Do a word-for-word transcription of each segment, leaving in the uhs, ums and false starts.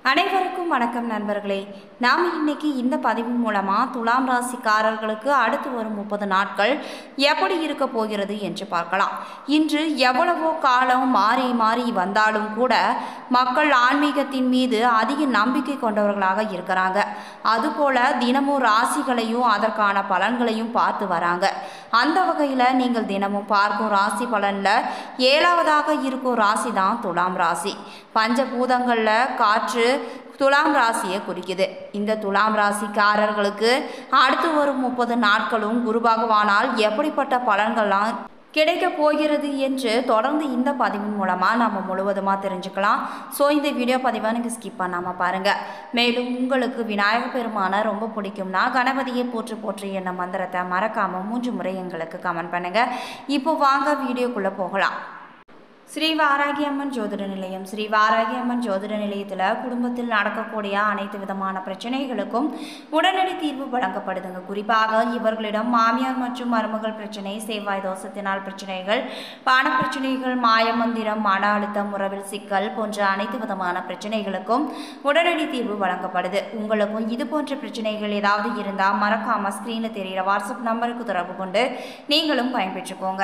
அனைவருக்கும் வணக்கம் நண்பர்களே. நாம் இன்னைக்கு இந்த பதிவின் மூலமாக துலாம் ராசிக்காரர்களுக்கு அடுத்து வரும் முப்பது நாட்கள் எப்படி இருக்க போகிறது என்று பார்க்கலாம். இன்று எவ்வளவோ காலம் மாறி மாறி வந்தாலும் கூட மக்கள் ஆன்மீகத்தின் மீது அதிக நம்பிக்கை கொண்டவர்களாக இருக்கிறாங்க. அதுபோல தினமும் ராசிகளையும் அதற்கான பலன்களையும் பார்த்து வராங்க. அந்த வகையில் நீங்கள் தினமும் பார்க்கும் ராசி பலனில் ஏழாவதாக இருக்கும் ராசி தான் துலாம் ராசி. பஞ்சபூதங்களில் காற்று துலாம் ராசியை குறிக்குது. இந்த துலாம் ராசிக்காரர்களுக்கு அடுத்து வரும் முப்பது நாட்களும் குரு பகவானால் எப்படிப்பட்ட பலன்கள்லாம் கிடைக்க போகிறது என்று தொடர்ந்து இந்த பதிவின் மூலமாக நம்ம முழுவதுமாக தெரிஞ்சுக்கலாம். ஸோ இந்த வீடியோ பதிவை நீங்கள் ஸ்கிப் பண்ணாமல் பாருங்கள். மேலும் உங்களுக்கு விநாயகர் பெருமானை ரொம்ப பிடிக்கும்னா கணபதியை போற்று போற்று என்ன மந்திரத்தை மறக்காமல் மூன்று முறை எங்களுக்கு கமெண்ட் பண்ணுங்கள். இப்போ வாங்க வீடியோக்குள்ளே போகலாம். ஸ்ரீ வாராகி அம்மன் ஜோதிட நிலையம். ஸ்ரீ வாராகி அம்மன் ஜோதிட நிலையத்தில் குடும்பத்தில் நடக்கக்கூடிய அனைத்து விதமான பிரச்சனைகளுக்கும் உடனடி தீர்வு வழங்கப்படுதுங்க. குறிப்பாக இவர்களிடம் மாமியார் மற்றும் மருமகள் பிரச்சனை, செவ்வாய் தோஷத்தினால் பிரச்சனைகள், பண பிரச்சனைகள், மாயமந்திரம், மன அழுத்தம், உறவில் சிக்கல் போன்ற அனைத்து விதமான பிரச்சனைகளுக்கும் உடனடி தீர்வு வழங்கப்படுது. உங்களுக்கும் இது போன்ற பிரச்சனைகள் ஏதாவது இருந்தால் மறக்காம ஸ்கிரீனில் தெரிகிற வாட்ஸ்அப் நம்பருக்கு தொடர்பு கொண்டு நீங்களும் பயன்பெற்றுக்கோங்க.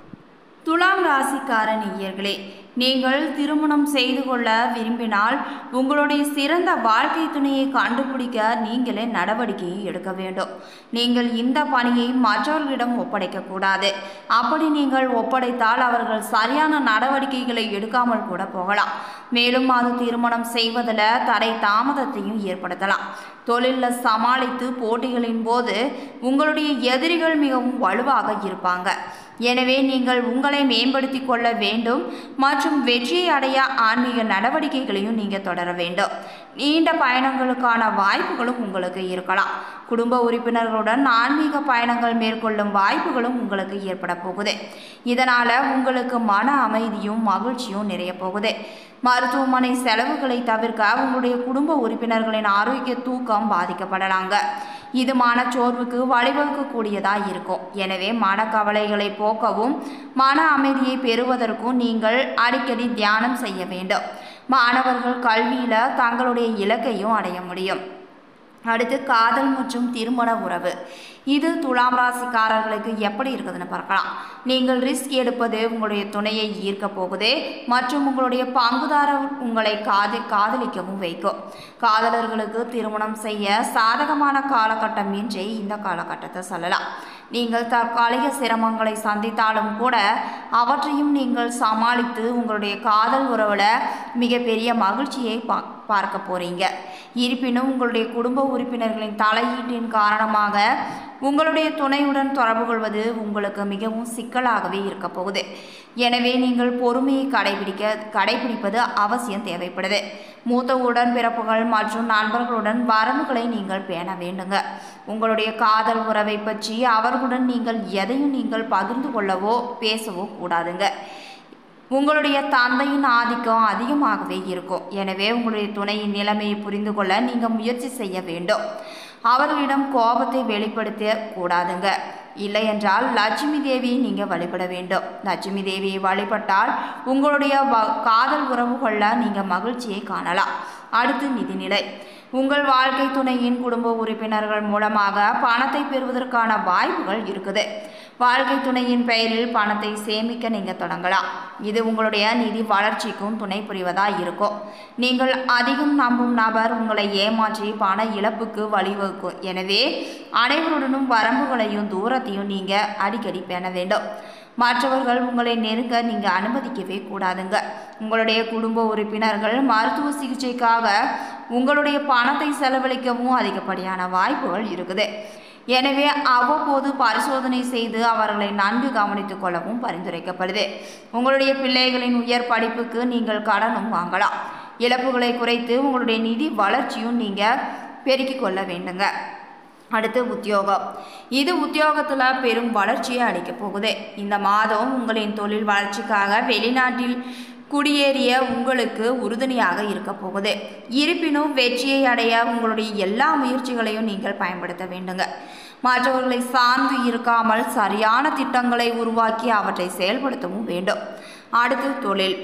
துலாம் ராசிக்கார நேயர்களே, நீங்கள் திருமணம் செய்து கொள்ள விரும்பினால் உங்களுடைய சிறந்த வாழ்க்கை துணையை கண்டுபிடிக்க நீங்களே நடவடிக்கையை எடுக்க வேண்டும். நீங்கள் இந்த பணியை மற்றவர்களிடம் ஒப்படைக்கக்கூடாது. அப்படி நீங்கள் ஒப்படைத்தால் அவர்கள் சரியான நடவடிக்கைகளை எடுக்காமல் கூட போகலாம். மேலும் அது திருமணம் செய்வதில் தடை தாமதத்தையும் ஏற்படுத்தலாம். தொழிலில் சமாளித்து போட்டிகளின் போது உங்களுடைய எதிரிகள் மிகவும் வலுவாக இருப்பாங்க. எனவே நீங்கள் உங்களை மேம்படுத்தி கொள்ள வேண்டும் மற்றும் வெற்றியை அடைய ஆன்மீக நடவடிக்கைகளையும் நீங்கள் தொடர வேண்டும். நீண்ட பயணங்களுக்கான வாய்ப்புகளும் உங்களுக்கு இருக்கலாம். குடும்ப உறுப்பினர்களுடன் ஆன்மீக பயணங்கள் மேற்கொள்ளும் வாய்ப்புகளும் உங்களுக்கு ஏற்பட போகுது. இதனால் உங்களுக்கு மன அமைதியும் மகிழ்ச்சியும் நிறைய போகுது. மருத்துவமனை செலவுகளை தவிர்க்க உங்களுடைய குடும்ப உறுப்பினர்களின் ஆரோக்கிய தூக்கம் பாதிக்கப்படலாங்க. இது மனச்சோர்வுக்கு வழிவகுக்கக்கூடியதாக இருக்கும். எனவே மனக்கவலைகளை போக்கவும் மன அமைதியை பெறுவதற்கும் நீங்கள் அடிக்கடி தியானம் செய்ய வேண்டும். மாணவர்கள் கல்வியில் தங்களுடைய இலக்கையும் அடைய முடியும். அடுத்து காதல் மற்றும் திருமண உறவு. இது துலாம் ராசிக்காரர்களுக்கு எப்படி இருக்குதுன்னு பார்க்கலாம். நீங்கள் ரிஸ்க் எடுப்பது உங்களுடைய துணையை ஈர்க்க போகுது மற்றும் உங்களுடைய பங்குதாரர் உங்களை காத காதலிக்கவும் வைக்கும். காதலர்களுக்கு திருமணம் செய்ய சாதகமான காலகட்டம் என்றே இந்த காலகட்டத்தை சொல்லலாம். நீங்கள் தற்காலிக சிரமங்களை சந்தித்தாலும் கூட அவற்றையும் நீங்கள் சமாளித்து உங்களுடைய காதல் உறவில் மிகப்பெரிய மகிழ்ச்சியை பா பார்க்க போகிறீங்க. இருப்பினும் உங்களுடைய குடும்ப உறுப்பினர்களின் தலையீட்டின் காரணமாக உங்களுடைய துணையுடன் தொடர்பு கொள்வது உங்களுக்கு மிகவும் சிக்கலாகவே இருக்க போகுது. எனவே நீங்கள் பொறுமையை கடைபிடிக்க கடைபிடிப்பது அவசியம் தேவைப்படுது. மூத்த உடன்பிறப்புகள் மற்றும் நண்பர்களுடன் வரம்புகளை நீங்கள் பேண வேண்டுங்க. உங்களுடைய காதல் உறவை பற்றி அவர்களுடன் நீங்கள் எதையும் நீங்கள் பகிர்ந்து கொள்ளவோ பேசவோ கூடாதுங்க. உங்களுடைய தந்தையின் ஆதிக்கம் அதிகமாகவே இருக்கும். எனவே உங்களுடைய துணையின் நிலைமையை புரிந்து கொள்ள நீங்கள் முயற்சி செய்ய வேண்டும். அவர்களிடம் கோபத்தை வெளிப்படுத்த கூடாதுங்க. இல்லை என்றால் லட்சுமி தேவியை நீங்கள் வழிபட வேண்டும். லட்சுமி தேவியை வழிபட்டால் உங்களுடைய காதல் உறவுகளில் நீங்கள் மகிழ்ச்சியை காணலாம். அடுத்து நிதிநிலை. உங்கள் வாழ்க்கை துணையின் குடும்ப உறுப்பினர்கள் மூலமாக பணத்தை பெறுவதற்கான வாய்ப்புகள் இருக்குது. வாழ்க்கை துணையின் பெயரில் பணத்தை சேமிக்க நீங்கள் தொடங்கலாம். இது உங்களுடைய நிதி வளர்ச்சிக்கும் துணை புரிவதாக இருக்கும். நீங்கள் அதிகம் நம்பும் நபர் உங்களை ஏமாற்றி பண இழப்புக்கு வழிவகுக்கும். எனவே அனைவருடனும் வரம்புகளையும் தூரத்தையும் நீங்கள் அடிக்கடி பேண வேண்டும். மற்றவர்கள் உங்களை நெருங்க நீங்கள் அனுமதிக்கவே கூடாதுங்க. உங்களுடைய குடும்ப உறுப்பினர்கள் மருத்துவ சிகிச்சைக்காக உங்களுடைய பணத்தை செலவழிக்கவும் அதிகப்படியான வாய்ப்புகள் இருக்குது. எனவே அவ்வப்போது பரிசோதனை செய்து அவர்களை நன்கு கவனித்துக் கொள்ளவும் பரிந்துரைக்கப்படுது. உங்களுடைய பிள்ளைகளின் உயர் படிப்புக்கு நீங்கள் கடனும் வாங்கலாம். இழப்புகளை குறைத்து உங்களுடைய நிதி வளர்ச்சியும் நீங்கள் பெருக்கிக் கொள்ள வேண்டுங்க. அடுத்து உத்தியோகம். இது உத்தியோகத்தில் பெரும் வளர்ச்சியை அளிக்கப் போகுது. இந்த மாதம் உங்களின் தொழில் வளர்ச்சிக்காக வெளிநாட்டில் குடியேறிய உங்களுக்கு உறுதுணையாக இருக்க போகுது. இருப்பினும் வெற்றியை அடைய உங்களுடைய எல்லா முயற்சிகளையும் நீங்கள் பயன்படுத்த வேண்டுங்க. மற்றவர்களை சார்ந்து இருக்காமல் சரியான திட்டங்களை உருவாக்கி அவற்றை செயல்படுத்தவும் வேண்டும். அடுத்து தொழில்.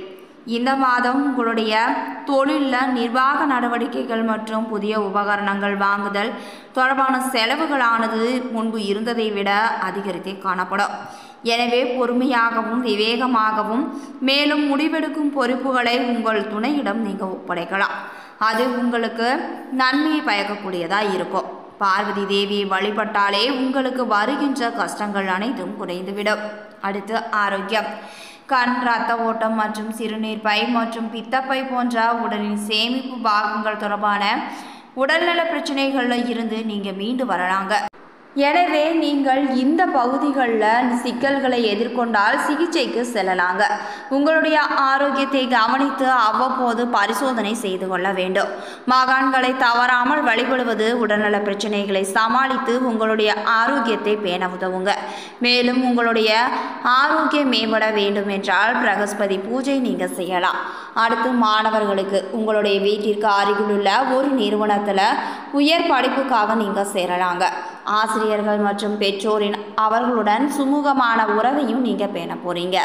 இந்த மாதம் உங்களுடைய தொழிலில் நிர்வாக நடவடிக்கைகள் மற்றும் புதிய உபகரணங்கள் வாங்குதல் தொடர்பான செலவுகளானது முன்பு இருந்ததை விட அதிகரித்தே காணப்படும். எனவே பொறுமையாகவும் விவேகமாகவும் மேலும் முடிவெடுக்கும் பொறுப்புகளை உங்கள் துணையிடம் நீங்கள் ஒப்படைக்கலாம். அது உங்களுக்கு நன்மையை பயக்கக்கூடியதாக இருக்கும். பார்வதி தேவியை வழிபட்டாலே உங்களுக்கு வருகின்ற கஷ்டங்கள் அனைத்தும் குறைந்துவிடும். அடுத்து ஆரோக்கியம். கண், இரத்த ஓட்டம் மற்றும் சிறுநீர் பை மற்றும் பித்தப்பை போன்ற உடலின் சேமிப்பு பாகங்கள் தொடர்பான உடல்நல பிரச்சனைகளில் இருந்து நீங்கள் மீண்டு வரலாங்க. எனவே நீங்கள் இந்த பகுதிகளில் சிக்கல்களை எதிர்கொண்டால் சிகிச்சைக்கு செல்லலாங்க. உங்களுடைய ஆரோக்கியத்தை கவனித்து அவ்வப்போது பரிசோதனை செய்து கொள்ள வேண்டும். மகான்களை தவறாமல் வழிபடுவது உடல்நல பிரச்சனைகளை சமாளித்து உங்களுடைய ஆரோக்கியத்தை பேண உதவுங்க. மேலும் உங்களுடைய ஆரோக்கியம் மேம்பட வேண்டும் என்றால் பிரகஸ்பதி பூஜை நீங்கள் செய்யலாம். அடுத்து மாணவர்களுக்கு உங்களுடைய வீட்டிற்கு அருகிலுள்ள ஒரு நிறுவனத்தில் உயர் படிப்புக்காக நீங்கள் சேரலாங்க. ஆசிரியர்கள் மற்றும் பெற்றோரின் அவர்களுடன் சுமூகமான உறவையும் நீங்கள் பேண போறீங்க.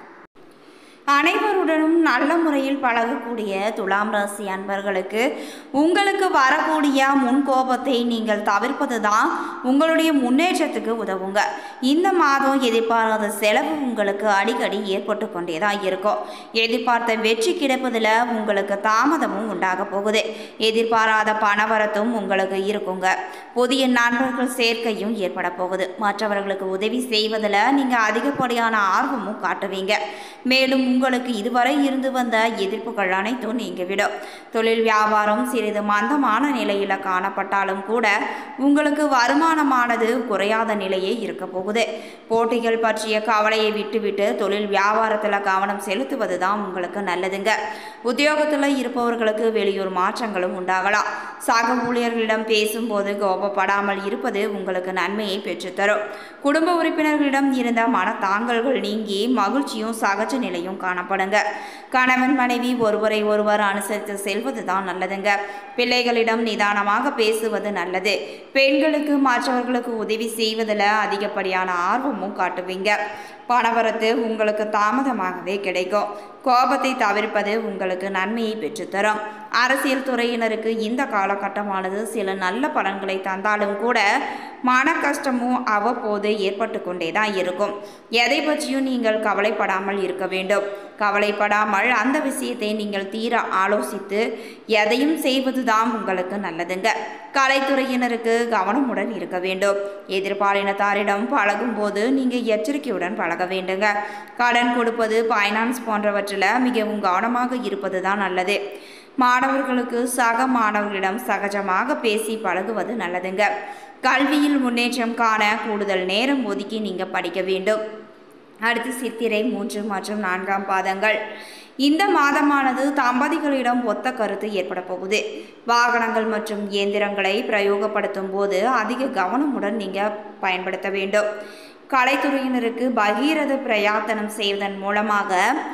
அனைவருடனும் நல்ல முறையில் பழகக்கூடிய துலாம் ராசி அன்பர்களுக்கு உங்களுக்கு வரக்கூடிய முன்கோபத்தை நீங்கள் தவிர்ப்பது தான் உங்களுடைய முன்னேற்றத்துக்கு உதவுங்க. இந்த மாதம் எதிர்பாராத செலவு உங்களுக்கு அடிக்கடி ஏற்பட்டு கொண்டே தான் இருக்கும். எதிர்பார்த்த வெற்றி கிடைப்பதில் உங்களுக்கு தாமதமும் உண்டாக போகுது. எதிர்பாராத பணவரத்தும் உங்களுக்கு இருக்குங்க. புதிய நண்பர்கள் சேர்க்கையும் ஏற்பட போகுது. மற்றவர்களுக்கு உதவி செய்வதில் நீங்கள் அதிகப்படியான ஆர்வமும் காட்டுவீங்க. மேலும் உங்களுக்கு இதுவரை இருந்து வந்த எதிர்ப்புகள் அனைத்தும் நீங்கிவிடும். தொழில் வியாபாரம் சிறிது மந்தமான நிலையில் காணப்பட்டாலும் கூட உங்களுக்கு வருமானமானது குறையாத நிலையே இருக்க போகுது. போட்டிகள் பற்றிய கவலையை விட்டுவிட்டு தொழில் வியாபாரத்தில் கவனம் செலுத்துவது தான் உங்களுக்கு நல்லதுங்க. உத்தியோகத்தில் இருப்பவர்களுக்கு வெளியூர் மாற்றங்களும் உண்டாகலாம். சக ஊழியர்களிடம் பேசும்போது கோபப்படாமல் இருப்பது உங்களுக்கு நன்மையை பெற்றுத்தரும். குடும்ப உறுப்பினர்களிடம் இருந்த மனத்தாங்கல்கள் நீங்கி மகிழ்ச்சியும் சகஜ நிலையும் காணப்படுங்க. கணவன் மனைவி ஒருவரை ஒருவர் அனுசரித்து செல்வது தான் நல்லதுங்க. பிள்ளைகளிடம் நிதானமாக பேசுவது நல்லது. பெண்களுக்கு மற்றவர்களுக்கு உதவி செய்வதில் அதிகப்படியான ஆர்வமும் காட்டுவீங்க. பணவரத்து உங்களுக்கு தாமதமாகவே கிடைக்கும். கோபத்தை தவிர்ப்பது உங்களுக்கு நன்மையை பெற்றுத்தரும். அரசியல் துறையினருக்கு இந்த காலகட்டமானது சில நல்ல பலன்களை தந்தாலும் கூட மன கஷ்டமும் அவ்வப்போது ஏற்பட்டு கொண்டே தான் இருக்கும். எதை பற்றியும் நீங்கள் கவலைப்படாமல் இருக்க வேண்டும். கவலைப்படாமல் அந்த விஷயத்தை நீங்கள் தீர ஆலோசித்து எதையும் செய்வது தான் உங்களுக்கு நல்லதுங்க. கலைத்துறையினருக்கு கவனமுடன் இருக்க வேண்டும். எதிர்பாலினத்தாரிடம் பழகும் போது நீங்கள் எச்சரிக்கையுடன் பழக வேண்டுங்க. கடன் கொடுப்பது, ஃபைனான்ஸ் போன்றவற்றில் மிகவும் கவனமாக இருப்பது தான் நல்லது. மாணவர்களுக்கு சக மாணவர்களிடம் சகஜமாக பேசி பழகுவது நல்லதுங்க. கல்வியில் முன்னேற்றம் காண கூடுதல் நேரம் ஒதுக்கி நீங்கள் படிக்க வேண்டும். அடுத்து சித்திரை மூன்று மற்றும் நான்காம் பாதங்கள். இந்த மாதமானது தம்பதிகளிடம் ஒத்த கருத்து ஏற்பட போகுது. வாகனங்கள் மற்றும் இயந்திரங்களை பிரயோகப்படுத்தும் போது அதிக கவனமுடன் நீங்கள் பயன்படுத்த வேண்டும். கலைத்துறையினருக்கு பகீரத பிரயாத்தனம் செய்வதன் மூலமாக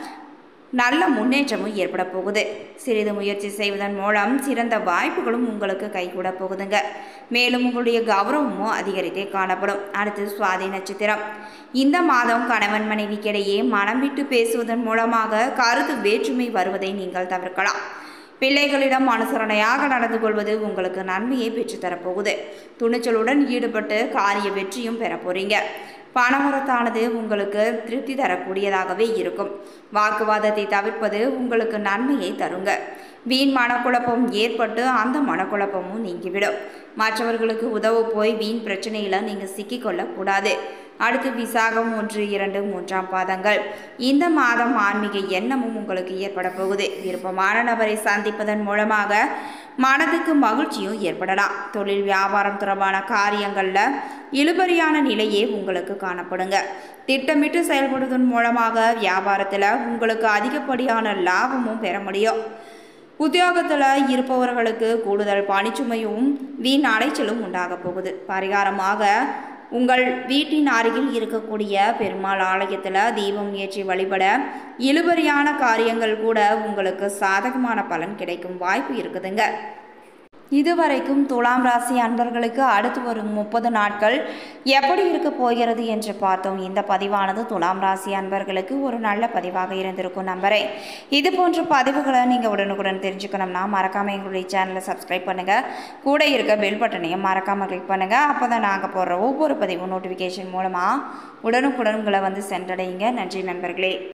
நல்ல முன்னேற்றமும் ஏற்பட போகுது. சிறிது முயற்சி செய்வதன் மூலம் சிறந்த வாய்ப்புகளும் உங்களுக்கு கைகூட போகுதுங்க. மேலும் உங்களுடைய கௌரவமும் அதிகரித்தே காணப்படும். அடுத்து சுவாதி நட்சத்திரம். இந்த மாதம் கணவன் மனைவிக்கிடையே மனம் விட்டு பேசுவதன் மூலமாக கருத்து வேற்றுமை வருவதை நீங்கள் தவிர்க்கலாம். பிள்ளைகளிடம் அனுசரணையாக நடந்து கொள்வது உங்களுக்கு நன்மையை பெற்றுத்தரப்போகுது. துணிச்சலுடன் ஈடுபட்டு காரிய வெற்றியும் பெற போறீங்க. பணவரத்தானது உங்களுக்கு திருப்தி தரக்கூடியதாகவே இருக்கும். வாக்குவாதத்தை தவிர்ப்பது உங்களுக்கு நன்மையை தருங்க. வீண் மனக்குழப்பம் ஏற்பட்டு அந்த மனக்குழப்பமும் நீங்கிவிடும். மற்றவர்களுக்கு உதவ போய் வீண் பிரச்சனையில் நீங்கள் சிக்கிக்கொள்ளக்கூடாது. அடுத்து விசாகம் ஒன்று இரண்டு மூன்றாம் பாதங்கள். இந்த மாதம் ஆன்மீக எண்ணமும் உங்களுக்கு ஏற்பட போகுது. விருப்பமான நபரை சந்திப்பதன் மூலமாக மனதுக்கு மகிழ்ச்சியும் ஏற்படலாம். தொழில் வியாபாரம் தொடர்பான காரியங்களில் இழுபறியான நிலையே உங்களுக்கு காணப்படுங்க. திட்டமிட்டு செயல்படுவதன் மூலமாக வியாபாரத்தில் உங்களுக்கு அதிகப்படியான லாபமும் பெற முடியும். உத்தியோகத்தில் இருப்பவர்களுக்கு கூடுதல் பணிச்சுமையும் வீண் அலைச்சலும் உண்டாக போகுது. பரிகாரமாக உங்கள் வீட்டின் அருகில் இருக்கக்கூடிய பெருமாள் ஆலயத்தில் தீபம் ஏற்றி வழிபட இழுபறியான காரியங்கள் கூட உங்களுக்கு சாதகமான பலன் கிடைக்கும் வாய்ப்பு இருக்குதுங்க. இதுவரைக்கும் துலாம் ராசி அன்பர்களுக்கு அடுத்து வரும் முப்பது நாட்கள் எப்படி இருக்க போகிறது என்று பார்த்தோம். இந்த பதிவானது துலாம் ராசி அன்பர்களுக்கு ஒரு நல்ல பதிவாக இருந்திருக்கும் நம்புறேன். இது போன்ற பதிவுகளை நீங்கள் உடனுக்குடன் தெரிஞ்சுக்கணும்னா மறக்காமல் எங்களுடைய சேனலை சப்ஸ்கிரைப் பண்ணுங்கள். கூட இருக்க பெல் பட்டனையும் மறக்காமல் கிளிக் பண்ணுங்கள். அப்போ தான் நாங்கள் போடுற ஒவ்வொரு பதிவும் நோட்டிஃபிகேஷன் மூலமாக உடனுக்குடன் உங்களை வந்து சென்றடையுங்க. நன்றி நண்பர்களே.